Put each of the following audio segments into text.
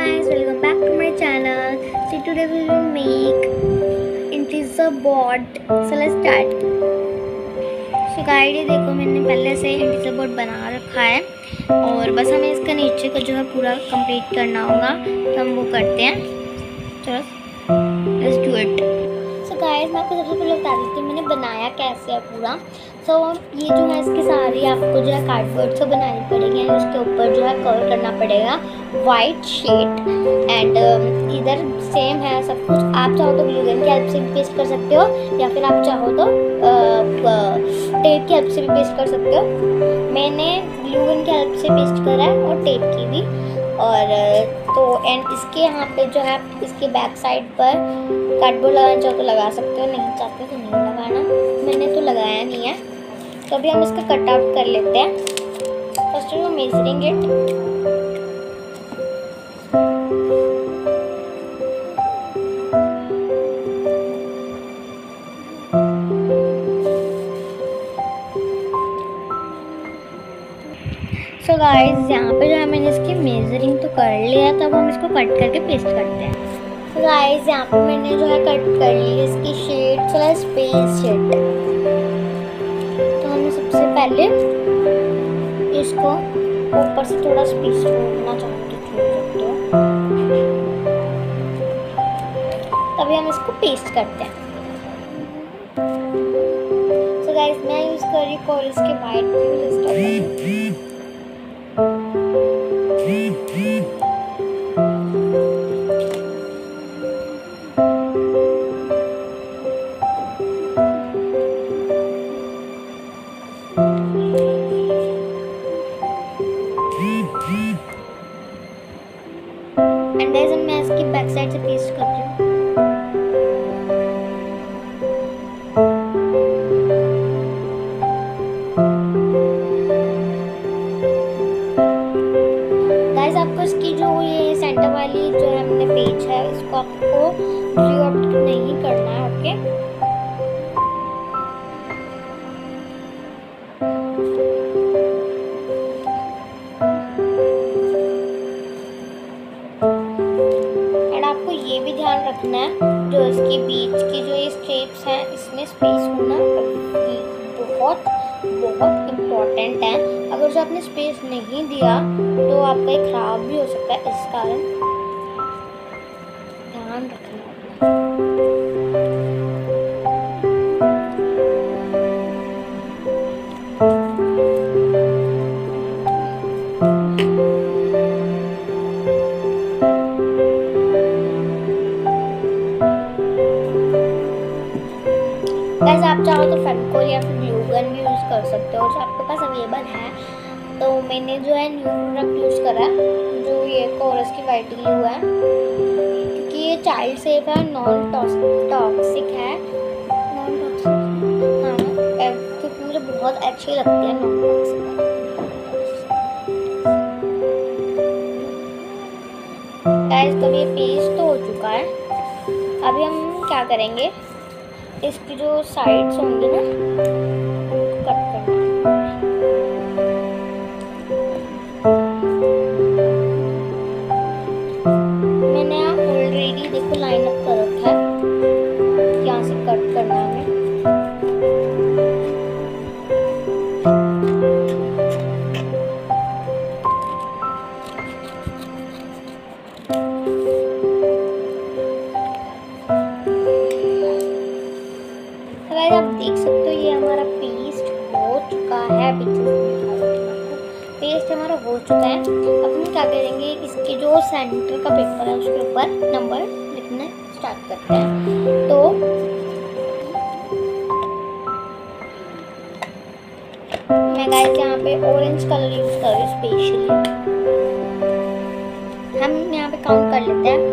guys, welcome back to my channel. So today we will make integer board. So let's start. So guys, ये देखो मैंने पहले से integer board बना रखा है और बस हमें इसका नीचे का जो है पूरा कंप्लीट करना होगा, तो हम वो करते हैं. चलो let's do it. So guys, मैं आपको सबसे पहले बता देती हूँ मैंने बनाया कैसे है पूरा. तो ये जो है इसकी सारी आपको जो है कार्डबोर्ड से बनानी पड़ेगी, उसके ऊपर जो है कवर करना पड़ेगा वाइट शीट. एंड इधर सेम है सब कुछ. आप चाहो तो ग्लू गन की हेल्प से भी पेस्ट कर सकते हो या फिर आप चाहो तो टेप की हेल्प से भी पेस्ट कर सकते हो. मैंने ग्लू गन की हेल्प से पेस्ट करा है और टेप की भी. और तो एंड इसके यहाँ पे जो है इसके बैक साइड पर कार्डबोर्ड लगाना चाहो तो लगा सकते हो, नहीं चाहते तो नहीं लगाना. मैंने तो लगाया नहीं है. तो अभी हम इसका कट आउट कर लेते हैं. First of all measuring it. So guys, यहाँ पे जो है मैंने इसकी मेजरिंग तो कर लिया, तब हम इसको कट करके पेस्ट करते हैं. तो गाइस, यहाँ पे मैंने जो है कट कर ली इसकी शेड. चला स्पेस शेड. सबसे पहले इसको ऊपर से थोड़ा स्पेस छोड़ना चाहूँ तो छोड़ सकते हो. तभी हम इसको पेस्ट करते हैं. सो गाइस, मैं यूज कर रही हूँ इसके वाइट एंड गाइस, मैं इसकी बैक साइड से पेस्ट कर रही हूँ. गाइस, आपको इसकी जो ये सेंटर वाली जो है हमने पेज है इसको आपको रीऑप्ट नहीं करना है. ओके, ये भी ध्यान रखना है जो इसके बीच की जो ये स्ट्रिप्स हैं इसमें स्पेस होना बहुत बहुत इम्पोर्टेंट है. अगर जो आपने स्पेस नहीं दिया तो आपका ये खराब भी हो सकता है. इस कारण ध्यान रखना है. गाइस, आप चाहो तो फेविकोल या फिर ग्लू गन भी यूज़ कर सकते हो जो आपके पास अवेलेबल है. तो मैंने जो है न्यू प्रोडक्ट यूज़ करा है जो ये कोरस की वाइट ग्लू है, क्योंकि ये चाइल्ड सेफ है, नॉन टॉक्सिक है. नॉन टॉक्सिक हाँ, क्योंकि मुझे बहुत अच्छी लगती है नॉन टॉक्सिक. गाइस, तो ये पेस्ट तो हो चुका है. अभी हम क्या करेंगे, इसकी जो साइड्स होंगी ना कट करना. मैंने यहाँ ऑलरेडी देखो लाइन अप कर रखा है. यहाँ से कट करना है हमें. आप देख सकते हो ये हमारा पेस्ट हो चुका है. पेस्ट हमारा हो चुका है. अब हम क्या करेंगे, इसके जो सेंटर का पेपर है उसके ऊपर नंबर लिखना स्टार्ट करते हैं. तो मैं गाइस यहाँ पे ऑरेंज कलर यूज कर रही हूँ स्पेशली. हम यहाँ पे काउंट कर लेते हैं.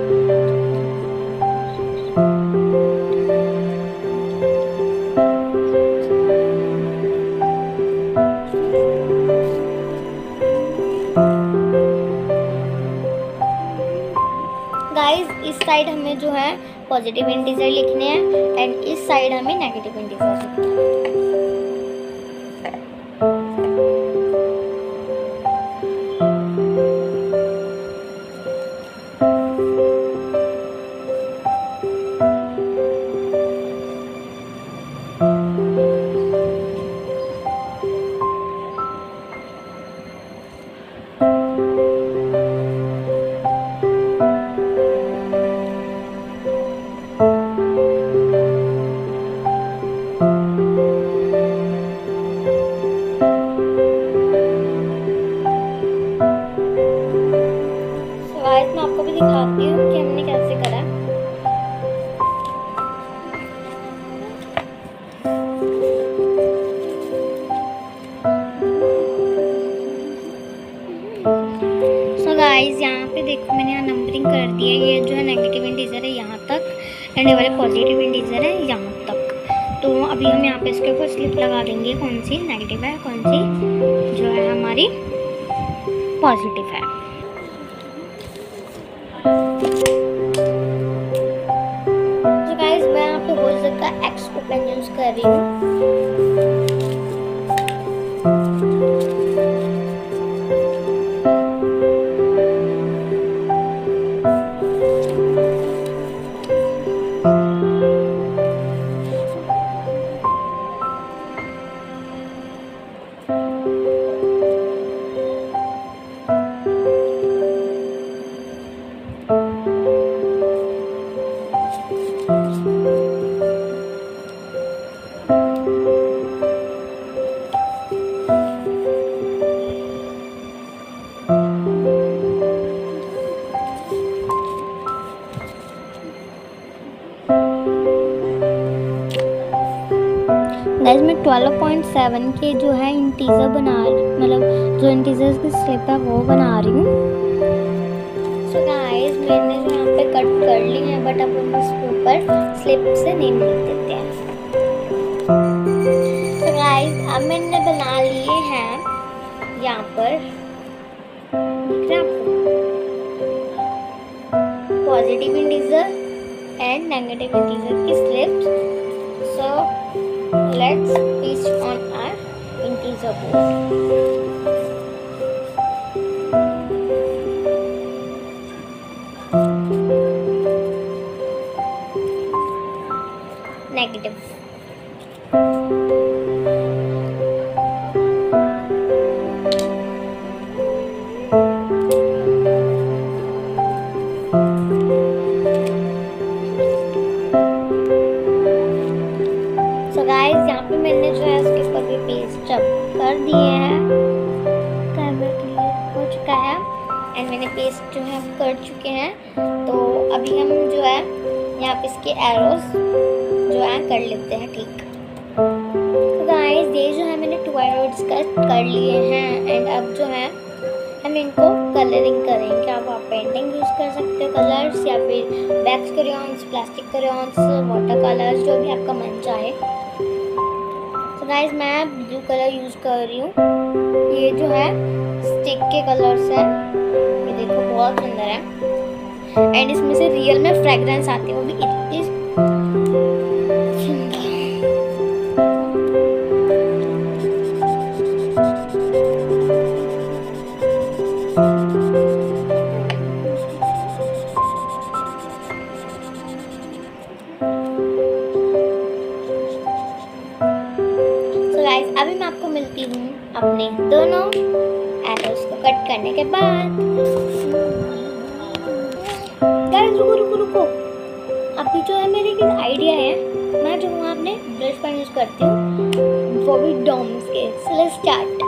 गाइस, इस साइड हमें जो है पॉजिटिव इंटीजर लिखने हैं एंड इस साइड हमें नेगेटिव इंटीजर लिखना है. गाइस मैं आपको भी दिखाती हूँ कि हमने कैसे करा। गाइस यहाँ पे देखो मैंने यहाँ नंबरिंग कर दी है। ये जो है नेगेटिव इंटीजर है यहाँ तक एंड ये वाले पॉजिटिव इंटीजर है यहाँ तक। तो अभी हम यहाँ पे इसके ऊपर स्लिप लगा देंगे, कौन सी नेगेटिव है कौन सी जो है हमारी पॉजिटिव है। तो गाइस मैं यहाँ पे होल्डर का एक्स ओपन यूज कर रही हूँ। गाइस मैं 12.7 के जो है इंटीजर मतलब जो इंटीजर्स की स्लिप है वो बना रही हूँ। सो गाइस मैंने जो यहाँ पे कट कर ली है, बट अब हम इसके ऊपर स्लिप से नहीं मिल देते हैं। सो गाइस अब मैंने बना लिए हैं यहाँ पर, दिख रहा है आपको, positive integer and negative integer की slips. So let's paste on our integer board. Negative. Guys यहाँ पे मैंने जो है उसके ऊपर भी पेस्ट कर दिए हैं, हो चुका है एंड मैंने पेस्ट जो है कर चुके हैं। तो अभी हम जो है यहाँ पे इसके एरोस जो है कर लेते हैं, ठीक। तो गाइस ये जो है मैंने 2 एरोस कर लिए हैं एंड अब जो है हम इनको कलरिंग करेंगे। अब आप पेंटिंग यूज़ कर सकते हो कलर्स, या फिर wax crayons, plastic crayons, water colours, जो भी आपका मन चाहे। गाइस मैं ब्लू कलर यूज कर रही हूँ। ये जो है स्टिक के कलर्स है, ये देखो बहुत सुंदर है एंड इसमें से रियल में फ्रेग्रेंस आती है, वो भी इतनी सुंदर। अभी मैं आपको मिलती हूँ अपने दोनों एरोस को कट करने के बाद। गाइस रुको रुको रुको, अभी जो है मेरी एक आइडिया है। मैं जो हूँ अपने ब्रश पेन यूज करती हूँ, वो भी डॉम्स के। So let's start.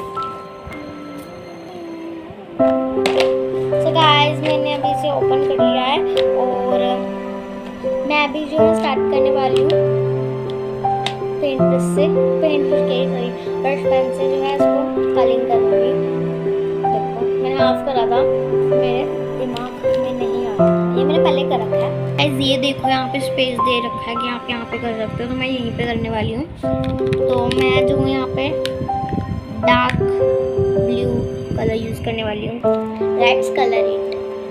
So guys मैंने अभी इसे ओपन कर लिया है और मैं अभी जो है स्टार्ट करने वाली हूँ पेंट ब्रश से, ब्रश पेन से जो है इसको कलिंग करूँगी। देखो मैंने ऑफ करा था, मेरे दिमाग में नहीं आ रहा, ये मैंने पहले कर रखा है। गाइस ये देखो यहाँ पे स्पेस दे रखा है कि आप यहाँ पे कर सकते हो, तो मैं यहीं पे करने वाली हूँ। तो मैं जो हूँ यहाँ पे डार्क ब्लू कलर यूज करने वाली हूँ, लेट्स कलर इट।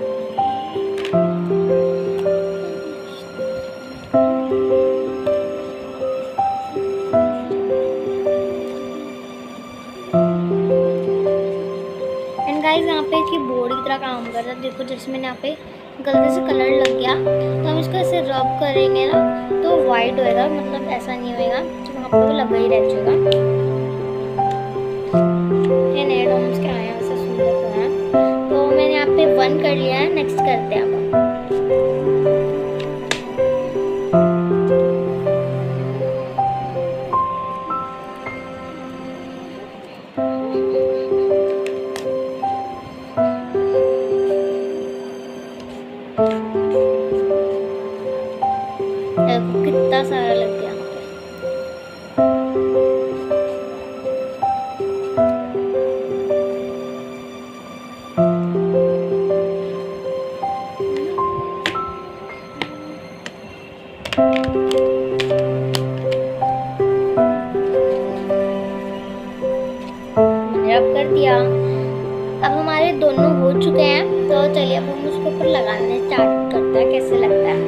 गाइस यहाँ पे कि बोर्ड की तरह काम कर रहा है। देखो जैसे मैंने यहाँ पे गलती से कलर लग गया, तो हम इसको ऐसे रब करेंगे ना तो वाइट होएगा, मतलब ऐसा नहीं होएगा कि वहाँ पे लगा ही रह जाएगा। ये नए डॉम्स के आए हैं, वैसे सुंदर तो है। तो मैंने यहाँ पे 1 कर लिया है, नेक्स्ट करते हैं अब। कितना सारा लग गया। रब कर दिया। अब हमारे दोनों हो चुके हैं, तो चलिए अब हम उसके ऊपर लगाने स्टार्ट करते हैं कैसे लगता है।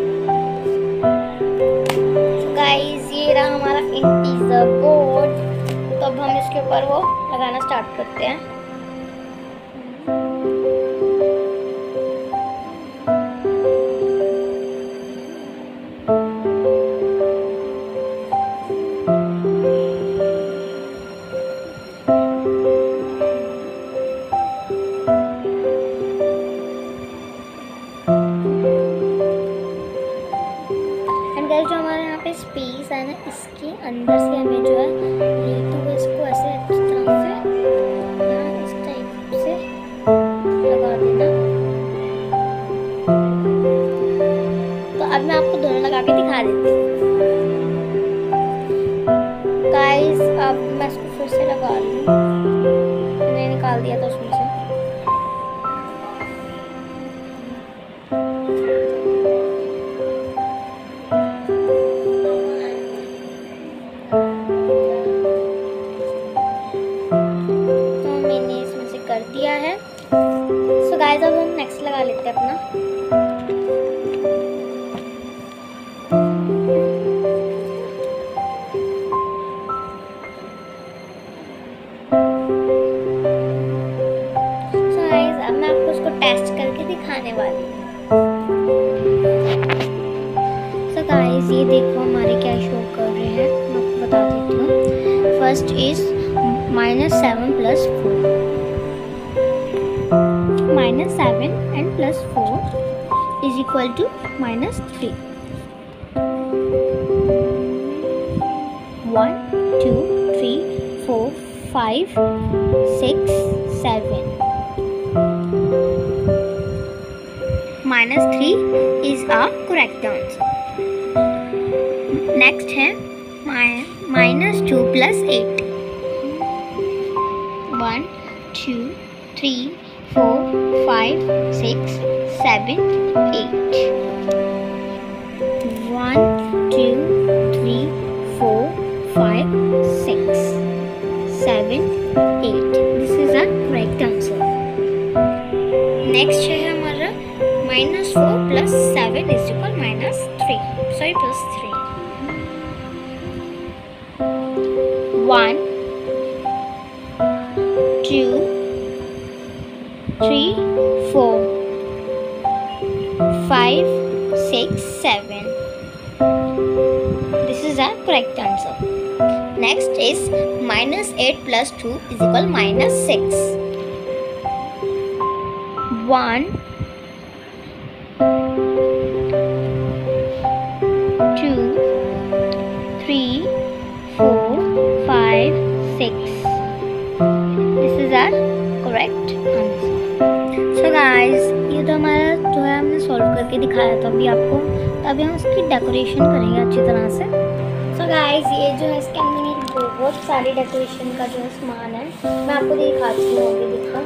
So गाइस ये रहा हमारा इंटीजर बोर्ड। तो अब हम इसके ऊपर वो लगाना स्टार्ट करते हैं। जो हमारे यहाँ पे स्पेस है ना, इसके अंदर से हमें जो है तो इसको ऐसे अच्छी तरह से इस टाइप से लगा देना। तो अब मैं आपको दोनों लगा के दिखा देती हूँ। गाइस अब मैं इसको फिर से लगा रही हूँ, मैंने निकाल दिया था उसमें से। कर दिया है। सो गाइस अब हम नेक्स्ट लगा लेते हैं अपना। सो गाइस अब मैं आपको उसको टेस्ट करके दिखाने वाली हूँ। सो गाइस ये देखो हमारे क्या शो कर रहे हैं, मैं आपको बता देती हूँ। First is -7 + 4। -7 and +4 is equal to -3. 1 2 3 4 5 6 7. -3 is our correct answer. Next है -2 + 8. 1 2 3 4 5 6 7 8. 1 2 3 4 5 6 7 8. This is our correct answer. Next है हमारा -4 + 7 is equal -3. Sorry, +3. 1 2 3 4 5 6 7. This is our correct answer. Next is -8 + 2 is equal -6. 1 2 3 4 5 6. This is our correct answer. So guys ये तो हमारा जो है हमने solve करके दिखाया था अभी आपको। तो अभी हम इसकी डेकोरेशन करेंगे अच्छी तरह से। So guys ये जो है इसके अंदर ये बहुत सारी डेकोरेशन का जो है सामान है, मैं आपको दिखाती हूँ। अभी दिखा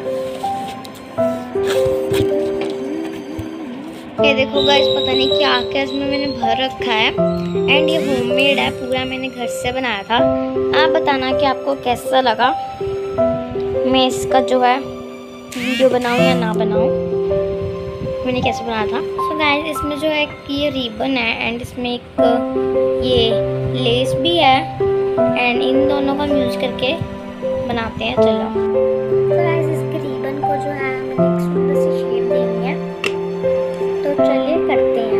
ये देखो गाइस, पता नहीं क्या क्या इसमें मैंने भर रखा है। एंड ये होममेड है, पूरा मैंने घर से बनाया था। आप बताना कि आपको कैसा लगा, मैं इसका जो है वीडियो बनाऊँ या ना बनाऊँ, मैंने कैसे बनाया था। सो गाइस इसमें जो है ये रिबन है एंड इसमें एक ये लेस भी है एंड इन दोनों का हम यूज़ करके बनाते हैं। चलो तो गाइस इसके रिबन को जो है मैंने एक सुंदर सी शेप देनी है, तो चलिए करते हैं।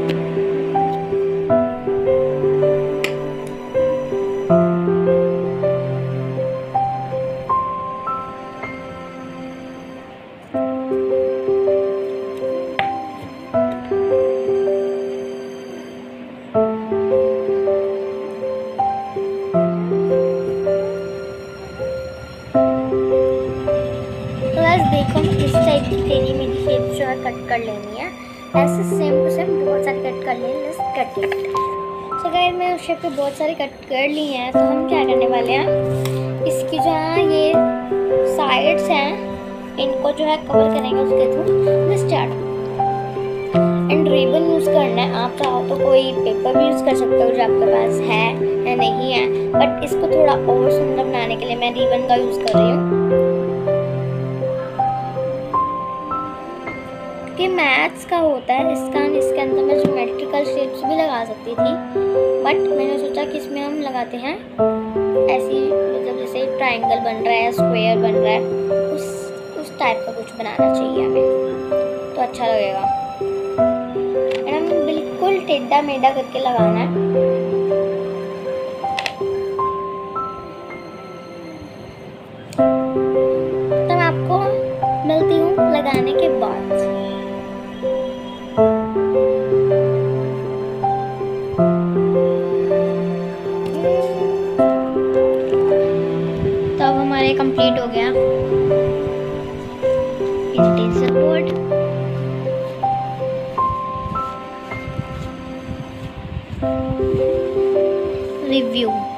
देखो इस टाइप की टेढ़ी मेरी शेप जो है कट कर लेनी है। ऐसे सेम टू सेम बहुत सारी कट कर लेनी है। Let's cut it. तो गाइस मैंने उस शेप पे बहुत सारे कट कर लिए हैं। तो हम क्या करने वाले हैं, इसकी जो है ये साइड्स हैं इनको जो है कवर करेंगे उसके through start. And ribbon use करना है, आप चाहो तो कोई पेपर भी यूज़ कर सकते हो जो आपके पास है या नहीं है, बट इसको थोड़ा और सुंदर बनाने के लिए मैं रिबन का यूज़ कर रही हूँ। कि मैथ्स का होता है इसके अंदर मैं ज्योमेट्रिकल शेप्स भी लगा सकती थी, बट मैंने सोचा कि इसमें हम लगाते हैं ऐसी, मतलब जैसे ट्रायंगल बन रहा है, स्क्वायर बन रहा है, उस टाइप का कुछ बनाना चाहिए हमें, तो अच्छा लगेगा। एकदम बिल्कुल टेढ़ा मेढ़ा करके लगाना है। तो मैं आपको मिलती हूँ लगाने के बाद। तो अब हमारे कंप्लीट हो गया इंटीजर बोर्ड। रिव्यू